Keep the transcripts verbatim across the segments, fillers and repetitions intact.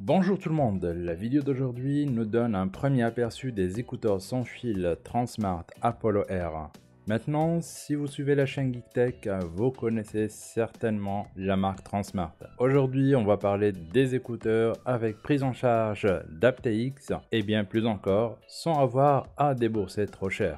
Bonjour tout le monde, la vidéo d'aujourd'hui nous donne un premier aperçu des écouteurs sans fil Transmart Apollo Air. Maintenant, si vous suivez la chaîne GeekTech, vous connaissez certainement la marque Transmart. Aujourd'hui, on va parler des écouteurs avec prise en charge d'aptX et bien plus encore, sans avoir à débourser trop cher.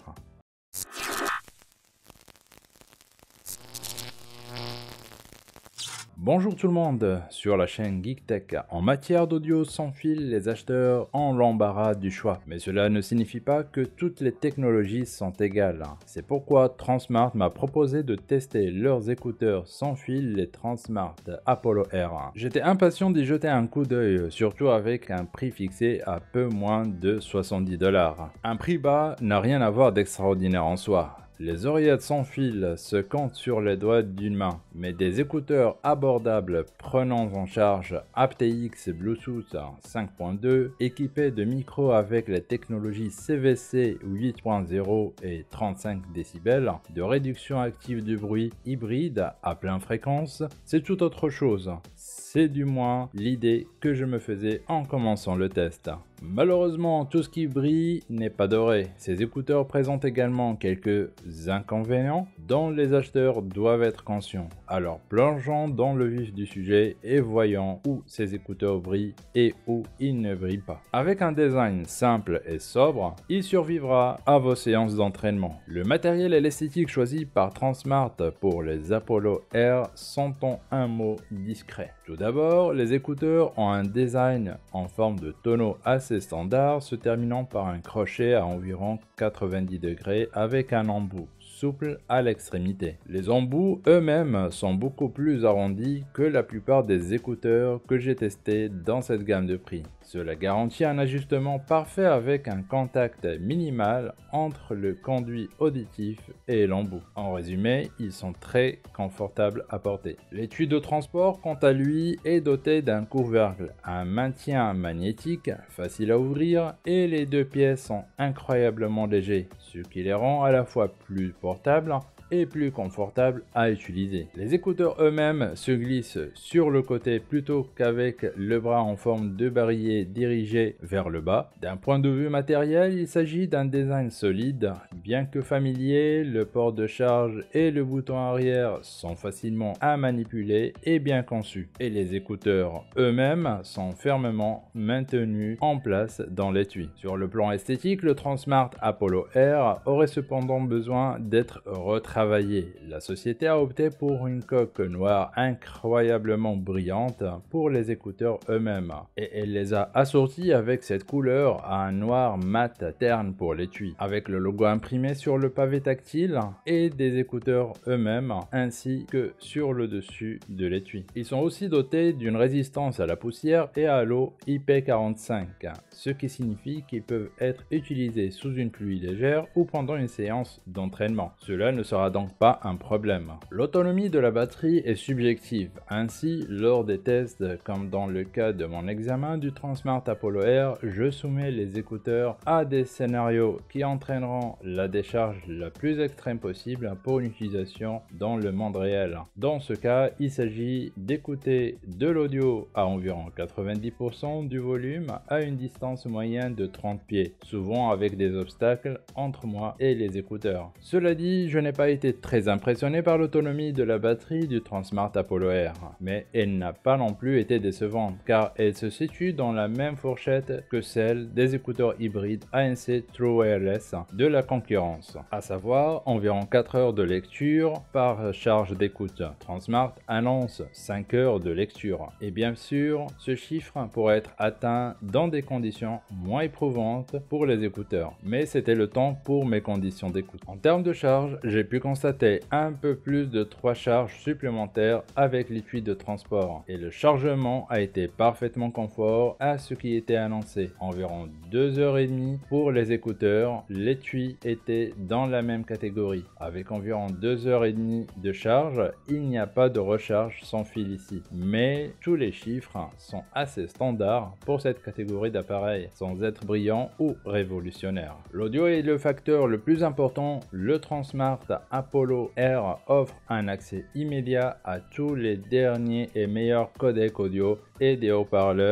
Bonjour tout le monde, sur la chaîne GeekTech. En matière d'audio sans fil, les acheteurs ont l'embarras du choix. Mais cela ne signifie pas que toutes les technologies sont égales. C'est pourquoi Transmart m'a proposé de tester leurs écouteurs sans fil, les Transmart Apollo Air. J'étais impatient d'y jeter un coup d'œil, surtout avec un prix fixé à peu moins de soixante-dix dollars. Un prix bas n'a rien à voir d'extraordinaire en soi. Les oreillettes sans fil se comptent sur les doigts d'une main, mais des écouteurs abordables prenant en charge aptX Bluetooth cinq point deux, équipés de micros avec la technologie C V C huit point zéro et trente-cinq décibels, de réduction active du bruit hybride à pleine fréquence, c'est tout autre chose. C'est du moins l'idée que je me faisais en commençant le test. Malheureusement, tout ce qui brille n'est pas doré. Ces écouteurs présentent également quelques inconvénients dont les acheteurs doivent être conscients. Alors plongeons dans le vif du sujet et voyons où ces écouteurs brillent et où ils ne brillent pas. Avec un design simple et sobre, il survivra à vos séances d'entraînement. Le matériel et l'esthétique choisis par Transmart pour les Apollo Air sont en un mot discret. Tout d'abord, les écouteurs ont un design en forme de tonneau assez standard, se terminant par un crochet à environ quatre-vingt-dix degrés avec un embout souple à l'extrémité. Les embouts eux-mêmes sont beaucoup plus arrondis que la plupart des écouteurs que j'ai testés dans cette gamme de prix. Cela garantit un ajustement parfait avec un contact minimal entre le conduit auditif et l'embout. En résumé, ils sont très confortables à porter. L'étui de transport, quant à lui, est doté d'un couvercle, un maintien magnétique facile à ouvrir et les deux pièces sont incroyablement légers, ce qui les rend à la fois plus portables et plus confortable à utiliser. Les écouteurs eux-mêmes se glissent sur le côté plutôt qu'avec le bras en forme de barillet dirigé vers le bas. D'un point de vue matériel, il s'agit d'un design solide. Bien que familier, le port de charge et le bouton arrière sont facilement à manipuler et bien conçus. Et les écouteurs eux-mêmes sont fermement maintenus en place dans l'étui. Sur le plan esthétique, le Transmart Apollo Air aurait cependant besoin d'être retravaillé. La société a opté pour une coque noire incroyablement brillante pour les écouteurs eux-mêmes et elle les a assortis avec cette couleur à un noir mat terne pour l'étui, avec le logo imprimé sur le pavé tactile et des écouteurs eux-mêmes ainsi que sur le dessus de l'étui. Ils sont aussi dotés d'une résistance à la poussière et à l'eau I P quarante-cinq, ce qui signifie qu'ils peuvent être utilisés sous une pluie légère ou pendant une séance d'entraînement. Cela ne sera donc pas un problème. L'autonomie de la batterie est subjective. Ainsi, lors des tests, comme dans le cas de mon examen du Transmart Apollo Air, je soumets les écouteurs à des scénarios qui entraîneront la décharge la plus extrême possible pour une utilisation dans le monde réel. Dans ce cas, il s'agit d'écouter de l'audio à environ quatre-vingt-dix pour cent du volume à une distance moyenne de trente pieds, souvent avec des obstacles entre moi et les écouteurs. Cela dit, je n'ai pas été très impressionné par l'autonomie de la batterie du Transmart Apollo Air, mais elle n'a pas non plus été décevante car elle se situe dans la même fourchette que celle des écouteurs hybrides A N C True Wireless de la concurrence, à savoir environ quatre heures de lecture par charge d'écoute. Transmart annonce cinq heures de lecture et bien sûr ce chiffre pourrait être atteint dans des conditions moins éprouvantes pour les écouteurs, mais c'était le temps pour mes conditions d'écoute. En termes de charge, j'ai pu constater un peu plus de trois charges supplémentaires avec l'étui de transport et le chargement a été parfaitement confort à ce qui était annoncé. Environ deux heures trente pour les écouteurs, l'étui était dans la même catégorie. Avec environ deux heures trente de charge, il n'y a pas de recharge sans fil ici, mais tous les chiffres sont assez standards pour cette catégorie d'appareils, sans être brillants ou révolutionnaires. L'audio est le facteur le plus important. Le Transmart Apollo Air offre un accès immédiat à tous les derniers et meilleurs codecs audio et des haut-parleurs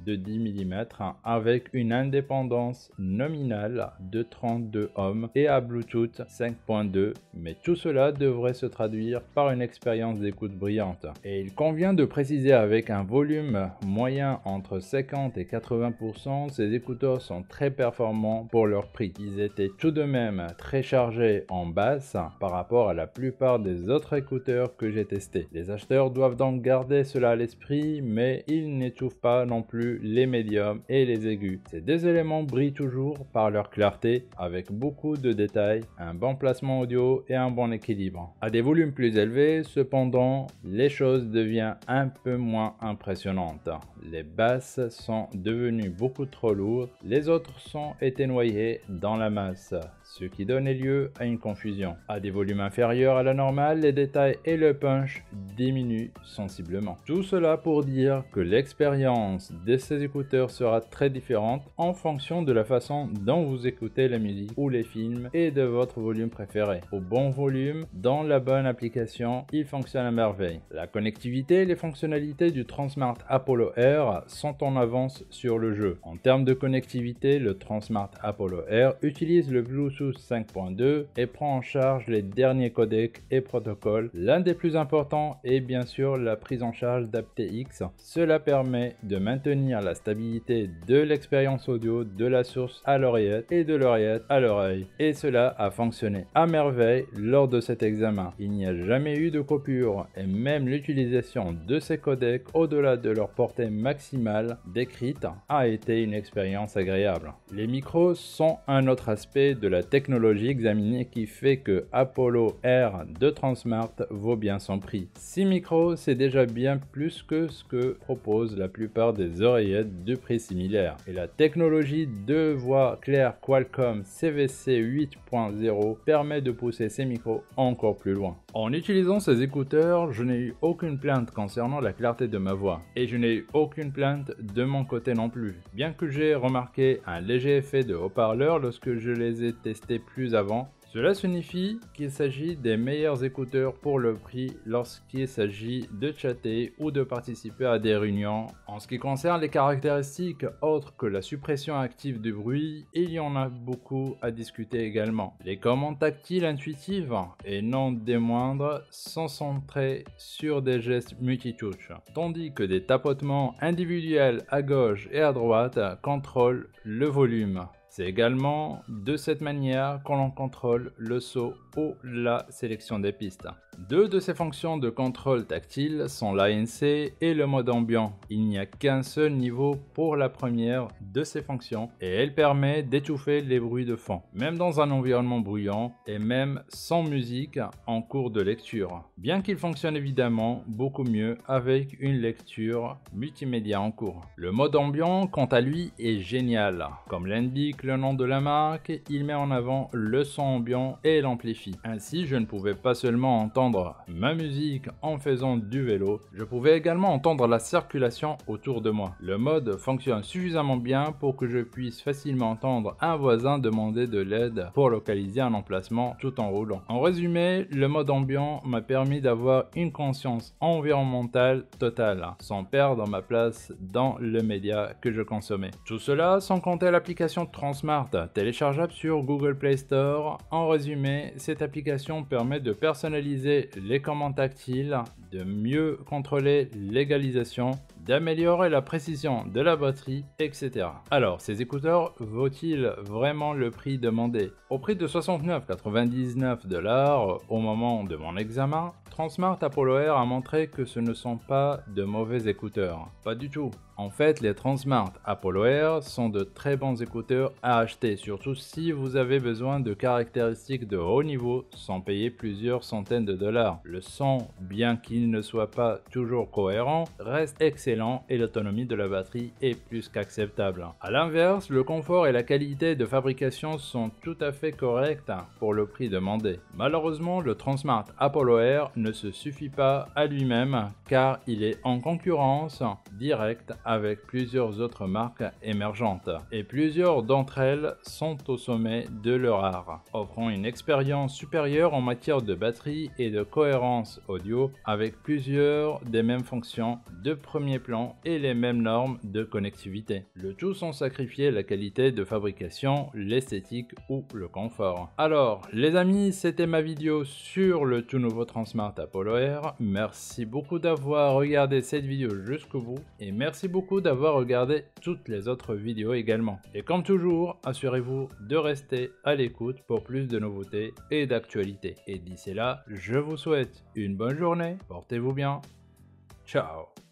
de dix millimètres avec une indépendance nominale de trente-deux ohms et à Bluetooth cinq point deux, mais tout cela devrait se traduire par une expérience d'écoute brillante. Et il convient de préciser avec un volume moyen entre cinquante et quatre-vingts pour cent, ces écouteurs sont très performants pour leur prix. Ils étaient tout de même très chargés en basse par rapport à la plupart des autres écouteurs que j'ai testés. Les acheteurs doivent donc garder cela à l'esprit, mais ils n'étouffent pas non plus les médiums et les aigus. Ces deux éléments brillent toujours par leur clarté, avec beaucoup de détails, un bon placement audio et un bon équilibre. À des volumes plus élevés, cependant, les choses deviennent un peu moins impressionnantes. Les basses sont devenues beaucoup trop lourdes, les autres sons étaient noyés dans la masse, ce qui donnait lieu à une confusion. À des volumes inférieurs à la normale, les détails et le punch diminuent sensiblement. Tout cela pour dire que l'expérience de ces écouteurs sera très différente en fonction de la façon dont vous écoutez la musique ou les films et de votre volume préféré. Au bon volume, dans la bonne application, il fonctionne à merveille. La connectivité et les fonctionnalités du Transmart Apollo Air sont en avance sur le jeu. En termes de connectivité, le Transmart Apollo Air utilise le Bluetooth cinq point deux et prend en charge les derniers codecs et protocoles. L'un des plus importants est bien sûr la prise en charge d'aptX. Cela permet de maintenir la stabilité de l'expérience audio de la source à l'oreillette et de l'oreillette à l'oreille. Et cela a fonctionné à merveille lors de cet examen. Il n'y a jamais eu de coupure et même l'utilisation de ces codecs au-delà de leur portée maximale décrite a été une expérience agréable. Les micros sont un autre aspect de la technologie examinée qui fait que Apollo Air de Transmart vaut bien son prix. six micros, c'est déjà bien plus que ce que proposent la plupart des oreillettes de prix similaires. Et la technologie de voix claire Qualcomm C V C huit point zéro permet de pousser ces micros encore plus loin. En utilisant ces écouteurs, je n'ai eu aucune plainte concernant la clarté de ma voix. Et je n'ai eu aucune plainte de mon côté non plus. Bien que j'ai remarqué un léger effet de haut-parleur lorsque je les ai testés plus avant, cela signifie qu'il s'agit des meilleurs écouteurs pour le prix lorsqu'il s'agit de chatter ou de participer à des réunions. En ce qui concerne les caractéristiques autres que la suppression active du bruit, il y en a beaucoup à discuter également. Les commandes tactiles intuitives et non des moindres sont centrées sur des gestes multitouches, tandis que des tapotements individuels à gauche et à droite contrôlent le volume. C'est également de cette manière qu'on l'on contrôle le saut ou la sélection des pistes. Deux de ces fonctions de contrôle tactile sont l'A N C et le mode ambiant. Il n'y a qu'un seul niveau pour la première de ces fonctions et elle permet d'étouffer les bruits de fond, même dans un environnement bruyant et même sans musique en cours de lecture. Bien qu'il fonctionne évidemment beaucoup mieux avec une lecture multimédia en cours. Le mode ambiant, quant à lui, est génial. Comme l'indique le nom de la marque, il met en avant le son ambiant et l'amplifie. Ainsi, je ne pouvais pas seulement entendre ma musique en faisant du vélo, je pouvais également entendre la circulation autour de moi. Le mode fonctionne suffisamment bien pour que je puisse facilement entendre un voisin demander de l'aide pour localiser un emplacement tout en roulant. En résumé, le mode ambiant m'a permis d'avoir une conscience environnementale totale, sans perdre ma place dans le média que je consommais. Tout cela sans compter l'application Transmart, téléchargeable sur Google Play Store. En résumé, cette application permet de personnaliser les commandes tactiles, de mieux contrôler l'égalisation, d'améliorer la précision de la batterie, et cetera. Alors, ces écouteurs vaut-il vraiment le prix demandé? Au prix de soixante-neuf virgule quatre-vingt-dix-neuf dollars au moment de mon examen, Transmart Apollo Air a montré que ce ne sont pas de mauvais écouteurs. Pas du tout. En fait, les Transmart Apollo Air sont de très bons écouteurs à acheter, surtout si vous avez besoin de caractéristiques de haut niveau sans payer plusieurs centaines de dollars. Le son, bien qu'il ne soit pas toujours cohérent, reste excellent et l'autonomie de la batterie est plus qu'acceptable. A l'inverse, le confort et la qualité de fabrication sont tout à fait corrects pour le prix demandé. Malheureusement, le Transmart Apollo Air ne se suffit pas à lui-même car il est en concurrence directe avec plusieurs autres marques émergentes et plusieurs d'entre d'entre elles sont au sommet de leur art, offrant une expérience supérieure en matière de batterie et de cohérence audio avec plusieurs des mêmes fonctions de premier plan et les mêmes normes de connectivité. Le tout sans sacrifier la qualité de fabrication, l'esthétique ou le confort. Alors les amis, c'était ma vidéo sur le tout nouveau Transmart Apollo Air. Merci beaucoup d'avoir regardé cette vidéo jusqu'au bout et merci beaucoup d'avoir regardé toutes les autres vidéos également. Et comme toujours, assurez-vous de rester à l'écoute pour plus de nouveautés et d'actualités. Et d'ici là, je vous souhaite une bonne journée, portez-vous bien, ciao.